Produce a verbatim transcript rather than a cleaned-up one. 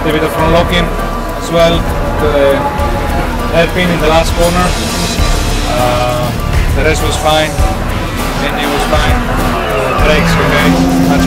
a bit of front locking as well to the hairpin in the last corner. Uh, the rest was fine, engine was fine, brakes okay, had